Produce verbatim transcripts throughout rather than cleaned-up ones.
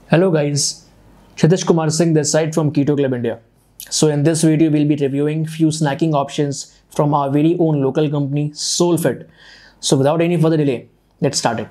Hello guys, Kshitish Kumar Singh this side from Keto Club India. So in this video we'll be reviewing few snacking options from our very own local company Soulfit. So without any further delay, let's start it.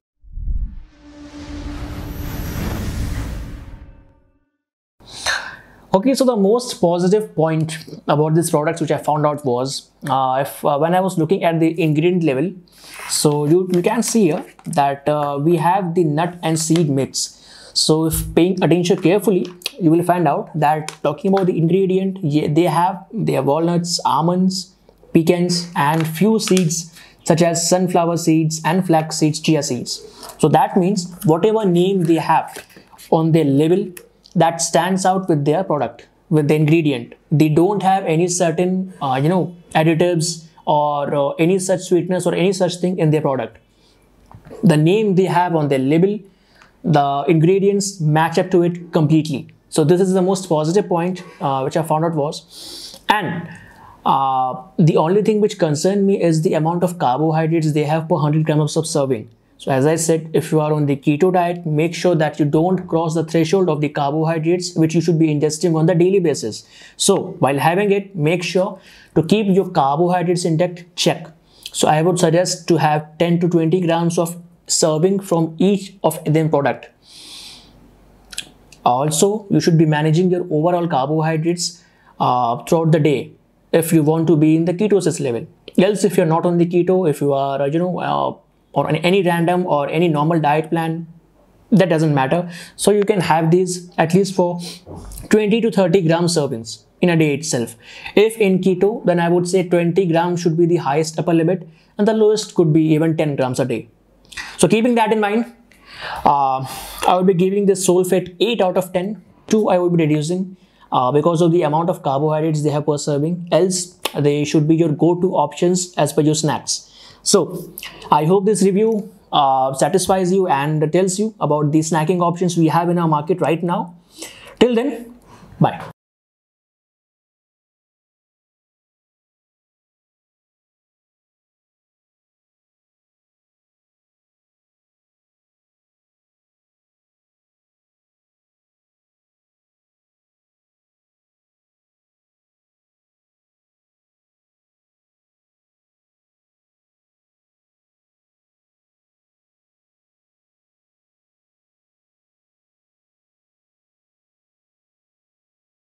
Okay, so the most positive point about these products which I found out was uh, if uh, when I was looking at the ingredient level, so you, you can see here that uh, we have the nut and seed mix. So if paying attention carefully, you will find out that talking about the ingredient, they have they have walnuts, almonds, pecans, and few seeds such as sunflower seeds and flax seeds, chia seeds. So that means whatever name they have on their label, that stands out with their product, with the ingredient. They don't have any certain uh, you know additives or uh, any such sweetness or any such thing in their product. The name they have on their label, the ingredients match up to it completely. So this is the most positive point uh, which I found out was. And uh, the only thing which concerned me is the amount of carbohydrates they have per one hundred grams of serving. So as I said, if you are on the keto diet, make sure that you don't cross the threshold of the carbohydrates which you should be ingesting on the daily basis. So while having it, make sure to keep your carbohydrates intact, check. So I would suggest to have ten to twenty grams of serving from each of them product. Also, you should be managing your overall carbohydrates uh, throughout the day if you want to be in the ketosis level. Else, if you're not on the keto, if you are, uh, you know, uh, or any random or any normal diet plan, that doesn't matter. So you can have these at least for twenty to thirty gram servings in a day itself. If in keto, then I would say twenty grams should be the highest upper limit, and the lowest could be even ten grams a day. So keeping that in mind, uh, I will be giving this Soulfit eight out of ten. two I will be reducing uh, because of the amount of carbohydrates they have per serving. Else, they should be your go-to options as per your snacks. So I hope this review uh, satisfies you and tells you about the snacking options we have in our market right now. Till then, bye.